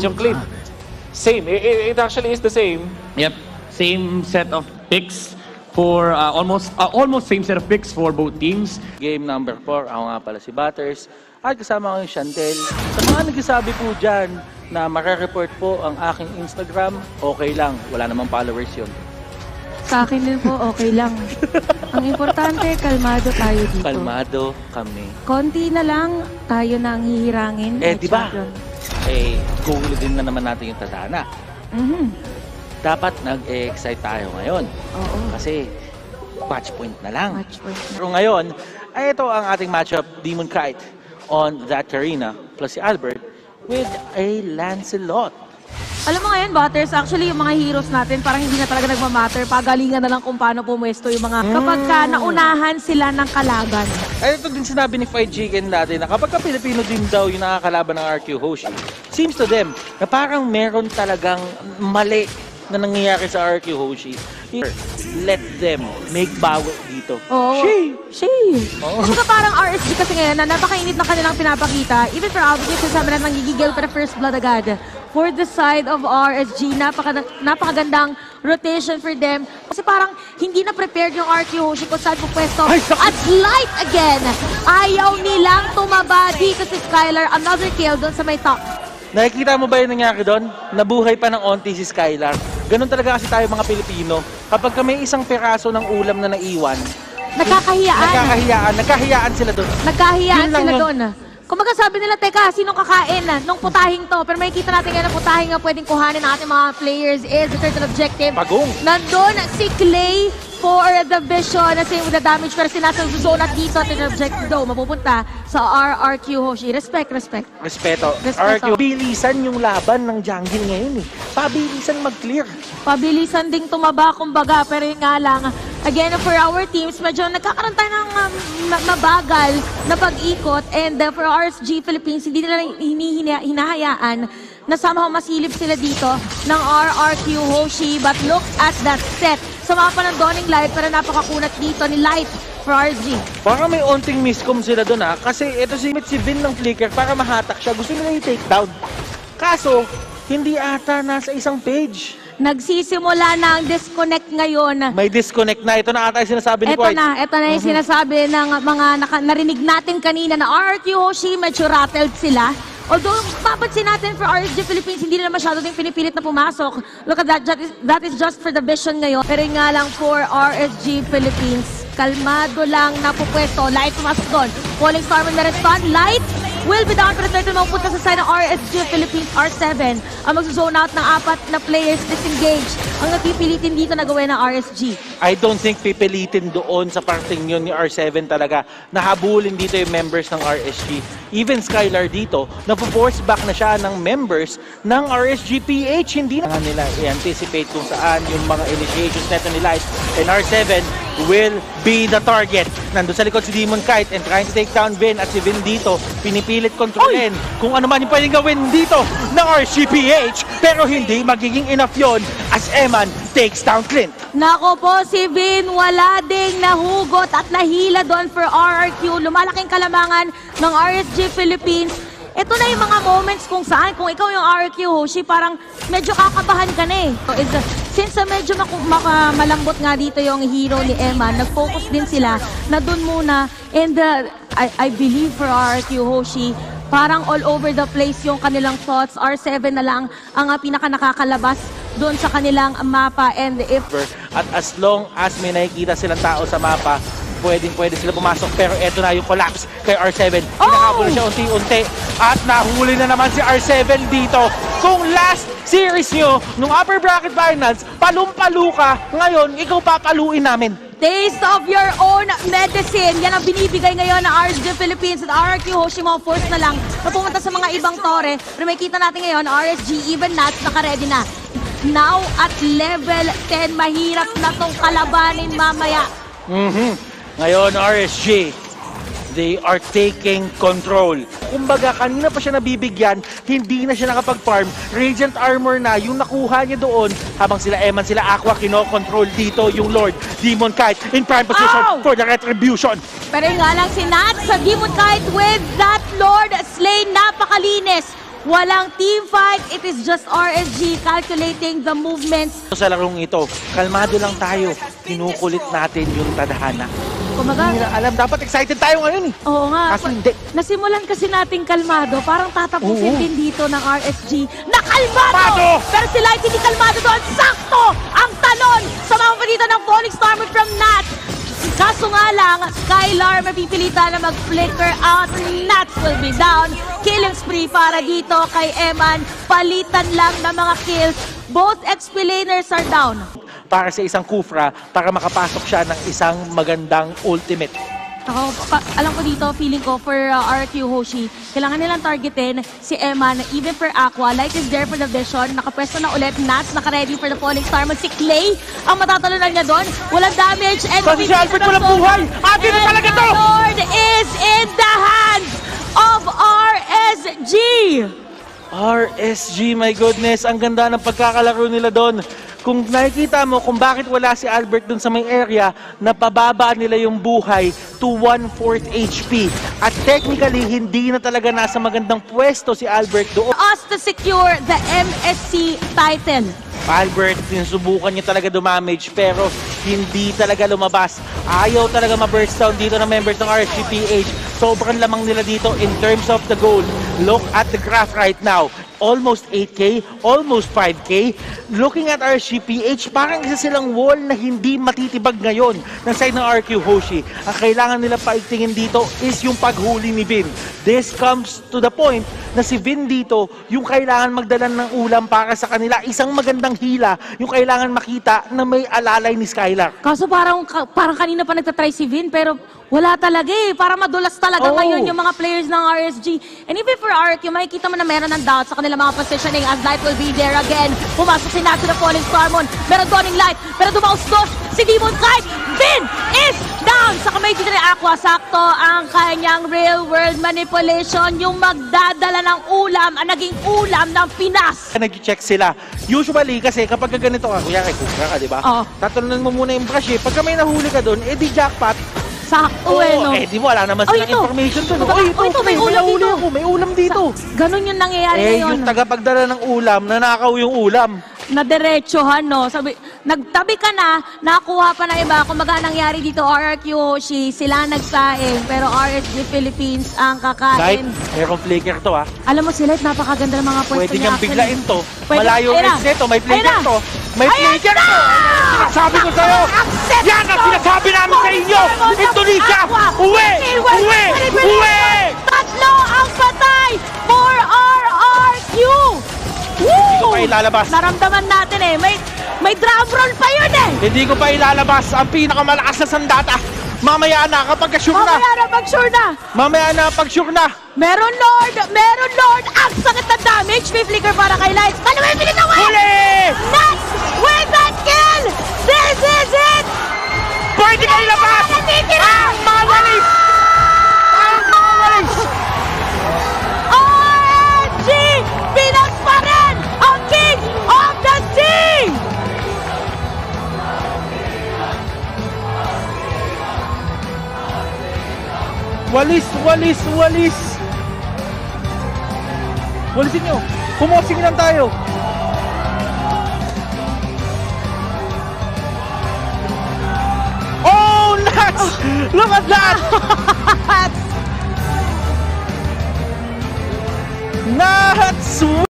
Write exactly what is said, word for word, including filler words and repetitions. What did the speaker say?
yung clip. Same. It, it actually is the same. Yep. Same set of picks for uh, almost uh, almost same set of picks for both teams. Game number four, ako nga pala si Butters. At kasama ko yung Chantel. Sa mga nagsasabi po dyan na makareport po ang aking Instagram, okay lang. Wala namang followers yun. Sa akin din po, okay lang. Ang importante, kalmado tayo dito. Kalmado kami. Konti na lang, tayo na ang hihirangin. Eh, at di ba? champion. Eh, gugulo din na naman natin yung tadhana. Mhm. Dapat nag-excite tayo ngayon. Oo. Kasi, match point na lang. Match point na. Pero ngayon, ay ito ang ating matchup, Demon Kite on that arena, plus si Albert with a Lancelot. Alam mo ngayon, Butters, actually yung mga heroes natin parang hindi na talaga nagmamatter. Pagalingan na lang kung paano pumwesto yung mga kapag ka naunahan sila ng kalaban. Ay, ito din sinabi ni Fried Chicken dati na kapag ka Pilipino din daw yung nakakalaban ng R Q Hoshi, seems to them na parang meron talagang mali na nangyayari sa R Q Hoshi. Let them make bawi dito. Oo. She! She! Oo. Kumbaga parang R S G kasi ngayon na napakainit na kanilang pinapakita. Even for Alvin, sasabi na nanggigigil para first blood agad. For the side of R S G, napaka, napakagandang rotation for them. Kasi parang hindi na prepared yung R Q Hoshi kung saan po pwesto. At Light again! Ayaw nilang tumaba dito si Skylar. Another kill doon sa may top. Nakikita mo ba yung nangyari doon? Nabuhay pa ng onti si Skylar. Ganun talaga kasi tayo mga Pilipino. Kapag ka may isang peraso ng ulam na naiwan, Nagkakahiyaan. nagkakahiyaan, nagkahiyaan sila doon. Nagkahiyaan Yun lang sila yun. doon. Kumbaga sabi nila, teka, sinong kakain na nung putahing to? Pero makikita natin ngayon na putahing na pwedeng kuhanin ng ating mga players is a certain objective. Pagong. Nandun si Clay for the Vision na same with the damage pero sinasang zone at dito at yung objective daw mapupunta sa R R Q Hoshi. Respect, respect. Respeto. Respeto. R Q, bilisan yung laban ng jungle ngayon eh. Pabilisan mag-clear. Pabilisan ding tumaba kumbaga pero yun nga lang again for our teams medyo nagkakaroon tayo ng um, ma- mabagal na pag-ikot and uh, for R S G Philippines hindi nila hinihina- hinahayaan na somehow masilip sila dito ng R R Q Hoshi but look at that set sa mapa ng Dawning Light pero napakakunat dito ni Light for R S G. Parang may onting miscom sila doon ha. Kasi ito si si Vin ng Flicker para mahatak siya. Gusto nila i-take down. Kaso, hindi ata nasa isang page. Nagsisimula na ang disconnect ngayon. May disconnect na. Ito na ata yung sinasabi ni Ito White. na, ito na yung sinasabi ng mga naka, narinig natin kanina na R R Q Hoshi, medyo rattled sila. Although, papansin natin for R S G Philippines, hindi nila masyado din pinipilit na pumasok. Look at that, that is, that is just for the Vision ngayon. Pero yun nga lang for R S G Philippines, kalmado lang na pupwesto. Light pumasok doon. Falling Star will respond. Light will be down pero third na mapupunta sa side ng R S G Philippines, R seven. Ang mag-zone out ng apat na players disengage. Ang napipilitin dito na gawin ng R S G. I don't think pipilitin doon sa parting yun ni R seven talaga. Nahabulin dito yung members ng R S G. Even Skylar dito, napo-force back na siya ng members ng R S G P H. Hindi na nila i-anticipate kung saan yung mga initiations neto ni Light. And R seven will be the target. Nandun sa likod si Demon Kite and trying to take down Vin at si Vin dito pinipilit kontrolin kung ano man yung pwedeng gawin dito ng R S G P H pero hindi magiging enough yon as Eman takes down Clint. Nako po, si Vin wala ding nahugot at nahila doon for R R Q. Lumalaking kalamangan ng R S G Philippines. Ito na yung mga moments kung saan, kung ikaw yung R R Q Hoshi, parang medyo kakabahan ka na eh. So, it's, uh, since uh, medyo maku- maka- malambot nga dito yung hero ni Emma, nag-focus din sila na dun muna. And uh, I, I believe for R R Q Hoshi, parang all over the place yung kanilang thoughts. R seven na lang ang uh, pinaka nakakalabas doon sa kanilang mapa. And if At as long as may nakikita silang tao sa mapa, pwedeng pwede sila pumasok. Pero eto na yung collapse kay R seven. Oh! Pinakabula siya unti-unti. At nahuli na naman si R seven dito. Kung last series nyo, nung upper bracket finals, palumpalo ka. Ngayon, ikaw papaluin namin. taste of your own medicine. Yan ang binibigay ngayon ng R S G Philippines at R R Q Hoshi. Mga force na lang na pumunta sa mga ibang tore. Pero may kita natin ngayon, R S G, even Nats, naka-ready na. Now at level ten, mahirap na tong kalabanin mamaya. Mm-hmm. Ngayon, R S G, they are taking control. Kumbaga, kanina pa siya nabibigyan, hindi na siya nakapag-farm. Radiant Armor na, yung nakuha niya doon, habang sila Eman, sila Aqua, kino-control dito yung Lord. Demon Kite in prime position Ow! for the retribution. Pero yung nga lang si Nats sa Demon Kite with that Lord Slay, napakalinis. Walang team fight. It is just R S G calculating the movements. Sa larong ito, kalmado lang tayo. Kinukulit natin yung tadhana. Kumaga, Hindi na alam, dapat excited tayo ngayon eh. oo nga. Kaso hindi. Nasimulan kasi nating kalmado. Parang tatapusin Oo. din dito ng R S G na kalmado! Kalmado! Pero si Light hindi kalmado doon. Sakto! Ang talon sa mga palitan ng Falling Star Move from Nats. Kaso nga lang, Skylar mapipilitan na mag-flicker out. Nats will be down. Killing spree para dito kay Eman. Palitan lang ng mga kills. Both X P laners are down. Para sa isang Kufra, para makapasok siya ng isang magandang ultimate. Ako, pa, alam ko dito, feeling ko for uh, R Q Hoshi, kailangan nilang targetin si Eman, even for Aqua. Light is there for the vision. Nakapwesto na ulit. Nats, naka-ready for the Falling Star. Man, si Clay, ang matatalunan niya doon. Walang damage. And Kasi si Albert walang buhay. Atin na talaga to! Lord is in the hands of R S G. R S G, my goodness, ang ganda ng pagkakalaro nila doon. Kung nakikita mo kung bakit wala si Albert doon sa may area, napababa nila yung buhay to one-fourth H P. At technically, hindi na talaga nasa magandang pwesto si Albert doon. Us to secure the M S C title. Albert, sinusubukan niya talaga dumamage pero hindi talaga lumabas. Ayaw talaga ma-burst down dito ng members ng R S G P H. Sobrang lamang nila dito in terms of the goal. Look at the graph right now. Almost eight K, almost five K. Looking at R S G P H, parang isa silang wall na hindi matitibag ngayon ng side ng R Q Hoshi. Ang kailangan nila paigtingin dito is yung paghuli ni Vin. This comes to the point na si Vin dito, yung kailangan magdala ng ulam para sa kanila. Isang magandang hila, yung kailangan makita na may alalay ni Skylar. Kaso parang, ka- parang kanina pa nagtatry si Vin, pero wala talaga eh. Para madulas talaga Oo. ngayon yung mga players ng R S G. And even for R Q, makikita mo na meron ng doubt sa kanilang mga positioning as Light will be there again. Pumasok si Nats to the Falling Starmon. Meron Donning Light, pero dumaustos si Demon Kite. Vin is down! Sa kamay dito ni Aqua, sakto ang kanyang real world manipulation. Yung magdadala ng ulam, ang naging ulam ng Pinas. Nag-check sila. Usually, kasi kapag ganito ka, kuya kay Kukra ka, di ba? Oo. Tatalunan mo muna yung brush eh. Pagka may nahuli ka doon, eh di jackpot. Sakto eh, no? eh di mo, wala naman Oh, silang ito. information doon. Baka- Oy, ito, oh, ito, may may ulam nahuli dito. ako, may ulam dito. Ganun yung nangyayari Eh, ngayon. yung tagapagdala ng ulam, nanakaw yung ulam. Na diretsohan, no? Sabi, nagtabi ka na, nakuha pa ng iba. Kung baga nangyari dito, R R Q Hoshi, sila nagsaing, pero R S G Philippines ang Light, kakain. merong flicker to ah. Alam mo si Light, napakaganda ng mga pwesto Pwede niya. niyang actually. biglain to. Pwede- Malayo ayun na. rin neto, may Ayun flicker na. to. May Ayan flicker na! to! Sinasabi ko sa'yo! Accept Yan ang to! sinasabi namin sa inyo! Falling Indonesia! Aqua! Uwi! Silver! Uwi! Silver! Uwi! Tatlo ang patay for R R Q! Woo! Hindi ko pa ilalabas. Naramdaman natin eh. May, may drum roll pa yun eh. Hindi ko pa ilalabas ang pinakamalakas na sandata. Mamaya na kapag sure na. Mamaya na pag sure na. Mamaya na pag sure na. Meron Lord! Meron Lord! Ang sakit ng damage! May flicker para kay Lights. Paano may pilit away? Huli! Nuts! With that kill! This is it! Pwede ka ilabas! Natitira! Ang mga walis! Ang mga walis! R S G! Pinas pa rin ang King of the Sea! Walis! Walis! Walis! Walisin nyo! Pumosing lang tayo! Oh! Nuts! Look at that! Nuts